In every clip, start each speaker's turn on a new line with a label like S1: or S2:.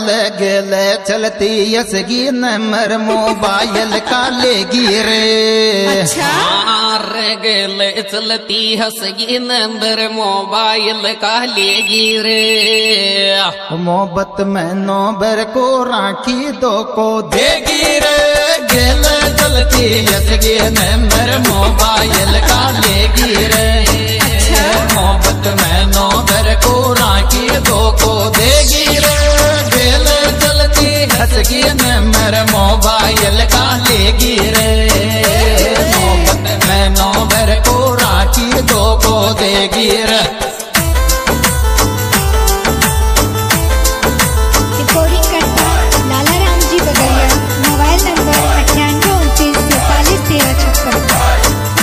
S1: गेल चलती यसगी number mobile का लेगी रे।
S2: अच्छा
S3: गेल चलती हसगी नंबर मोबाइल का लेगी रे।
S1: मोहब्बत में नौबर को राखी दो को देगी रे। गेल चलती यसगी नंबर मोबाइल का लेगी रे। मोहब्बत में नौबर को राखी दो को देगी रे। गेल चलती हसगी नंबर मोबाइल का लेगी रे। मोहब्बत में नौबर को राखी दो को देगी रे।
S2: रिकॉर्डिंग करता लाला राम जी बगैया। Mobile number 9829 43 13 56।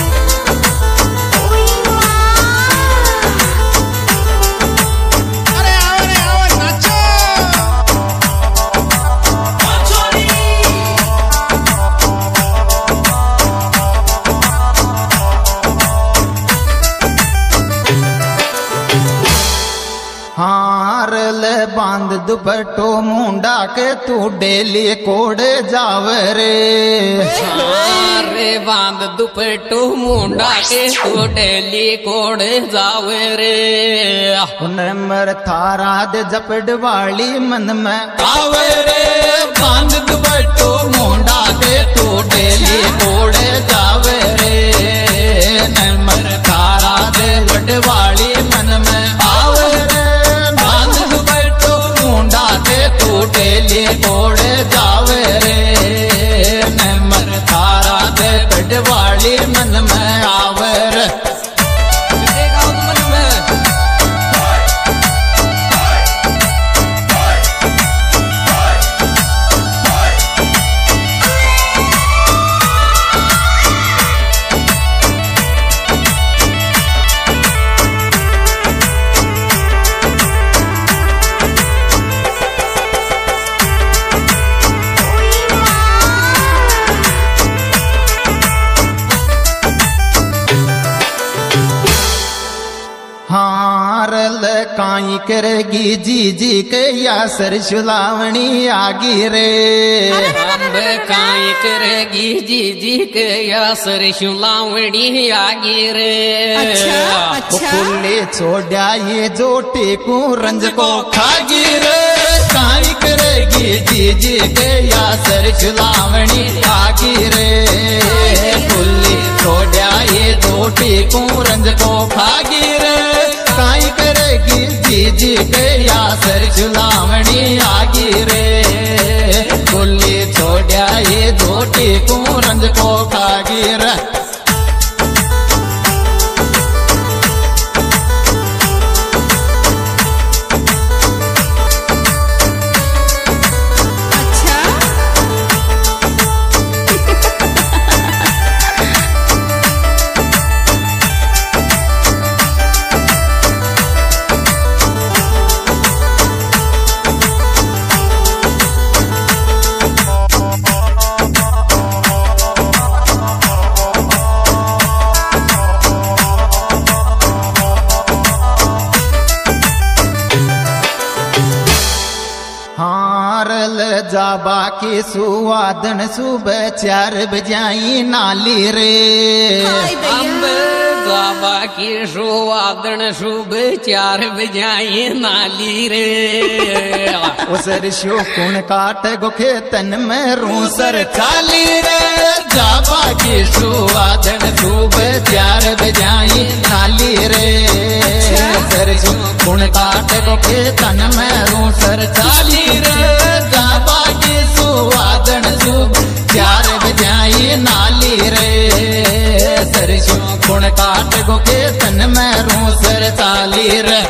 S1: हारल बांध दुपट्टो मुंडा के तू डेली कोड जावरे।
S3: रे बांध दुपट्टो मुंडा के तू डेली कोड जावरे।
S1: नंबर थारा दे जपड़ वाली मन में आवरे। बांध दुपट्टो मुंडा के तू डेली कोड जावरे। नंबर थारा दे जपड़ वाली मन में आवरे। तू डेली कोड जावे रे। नंबर थारा दे बड़वाली मन में आवर। हारल काई करेगी जी जी के यासर सुलावनी आगी रे।
S3: अब काई करेगी जी जी के यासर सुलावनी आगी रे।
S1: फुल्ले छोड़ा ये जोटे को रंज को खागी रे। काई करेगी जी जी के यासर सुलावनी आगी रे। फुल्ले छोड़ा ये जोटे को रंज को खागी रे। काई करेगी जी जी के यासर चुलावनी आगी रे। गुल्ली छोड़ा ये धोटी को रंज को खागी रे। हारल जाबा की सुवादन सुबह 4 बजाई नाली रे।
S3: अब जाबा की सुवादन सुबह 4 बजाई नाली रे।
S1: उसर शोकुन काट गो खेतन में रूसर चाली रे। जाबा की सुवादन सुबह 4 बजाई नाली रे। सरसों कुण काट गो खेतन में रूसर चाली रे। जाबा की सुवादन सुबह 4 बजाई नाली रे। सरसों कुण काट गो खेतन में रूसर चाली रे।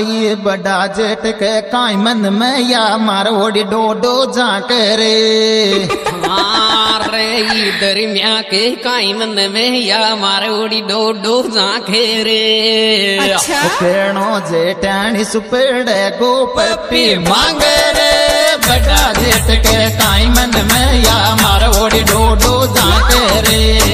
S1: ये बड़ा जेठ के काई मन में या मारोड़ी डोडो जाके रे
S3: रे दरमिया के काई मन में या मारोड़ी डोडो जाके रे
S1: पेड़ो जेठानी सुपेड़े गो पप्पी मांगे रे बड़ा जेठ के काई मन में या मारोड़ी डोडो जाके रे